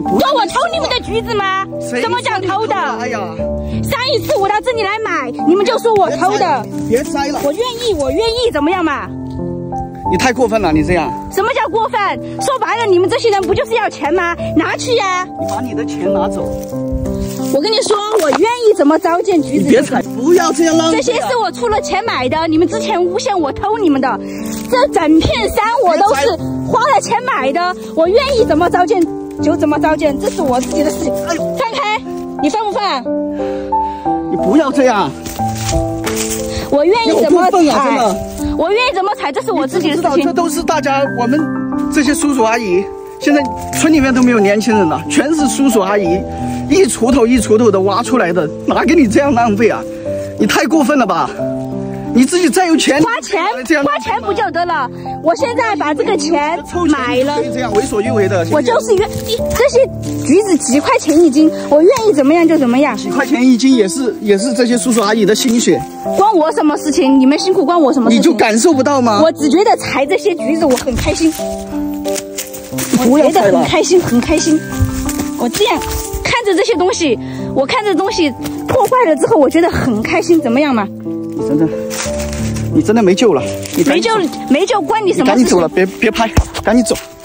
说我偷你们的橘子吗？什么叫偷的？ 哎呀， 上一次我到这里来买，你们就说我偷的。 别摘了， 我愿意，怎么样嘛？ 你太过分了，你这样。 什么叫过分？说白了，你们这些人不就是要钱吗？拿去呀！ 你把你的钱拿走。 我跟你说，我愿意怎么糟践橘子。 你别采，不要这样浪费。 这些是我出了钱买的，你们之前诬陷我偷你们的，这整片山我都是花了钱买的，我愿意怎么糟践就怎么糟践，这是我自己的事情。 哎呦， 放开，你放不放？ 你不要这样。 我愿意怎么采， 我愿意怎么采，这是我自己的事情。 这都是大家我们这些叔叔阿姨，现在村里面都没有年轻人了，全是叔叔阿姨，一锄头一锄头的挖出来的，哪给你这样浪费啊？你太过分了吧！你自己再有钱， 花钱不就得了？我现在把这个钱买了， 可以这样为所欲为的。 我就是这些橘子几块钱一斤，我愿意怎么样就怎么样。 几块钱一斤也是这些叔叔阿姨的心血， 关我什么事情？你们辛苦关我什么事情？ 你就感受不到吗？ 我只觉得采这些橘子我很开心，我觉得很开心，很开心。我这样看着这些东西，我看着东西破坏了之后，我觉得很开心，怎么样嘛？ 你真的没救了， 没救关你什么事情？ 赶紧走了，别拍，赶紧走。